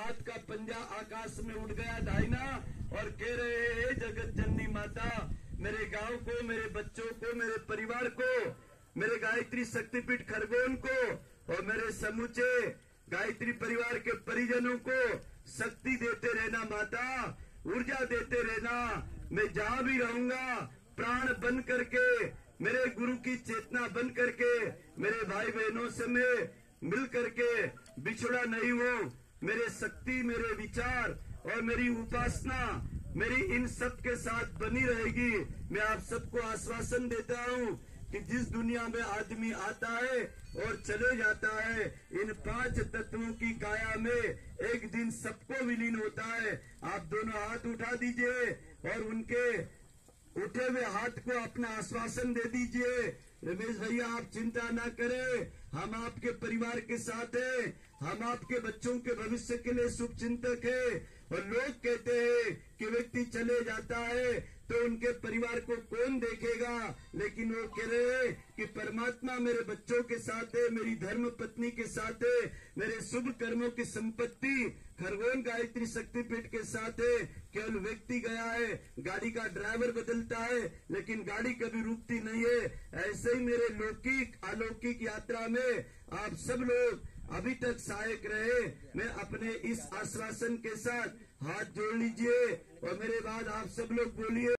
हाथ का पंजा आकाश में उड़ गया दाहिना और कह रहे हैं जगत जननी माता, मेरे गांव को, मेरे बच्चों को, मेरे परिवार को, मेरे गायत्री शक्तिपीठ खरगोन को और मेरे समूचे गायत्री परिवार के परिजनों को शक्ति देते रहना माता, ऊर्जा देते रहना। मैं जहां भी रहूंगा प्राण बन करके, मेरे गुरु की चेतना बन करके, मेरे भाई बहनों से मैं मिल करके बिछड़ा नहीं हूँ। मेरे शक्ति, मेरे विचार और मेरी उपासना मेरी इन सब के साथ बनी रहेगी। मैं आप सबको आश्वासन देता हूँ कि जिस दुनिया में आदमी आता है और चले जाता है, इन 5 तत्वों की काया में एक दिन सबको विलीन होता है। आप दोनों हाथ उठा दीजिए और उनके उठे हुए हाथ को अपना आश्वासन दे दीजिए। रमेश भैया आप चिंता ना करें, हम आपके परिवार के साथ हैं, हम आपके बच्चों के भविष्य के लिए शुभ चिंतक है। और लोग कहते हैं कि व्यक्ति चले जाता है तो उनके परिवार को कौन देखेगा, लेकिन वो कह रहे हैं कि परमात्मा मेरे बच्चों के साथ है, मेरी धर्म पत्नी के साथ है, मेरे शुभ कर्मों की संपत्ति खरगोन गायत्री शक्तिपीठ के साथ है। केवल व्यक्ति गया है, गाड़ी का ड्राइवर बदलता है, लेकिन गाड़ी कभी रुकती नहीं है। ऐसे ही मेरे लौकिक अलौकिक यात्रा में आप सब लोग अभी तक सहायक रहे। मैं अपने इस आश्वासन के साथ हाथ जोड़ लीजिए और मेरे बाद आप सब लोग बोलिए।